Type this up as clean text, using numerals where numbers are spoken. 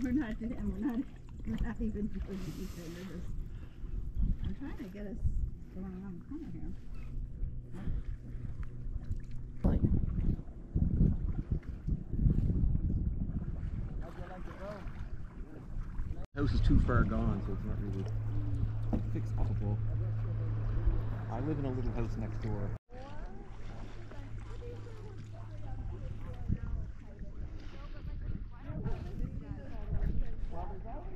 we're not even doing anything. I'm trying to get us going around the corner here. The house is too far gone, so it's not really fixable. I live in a little house next door.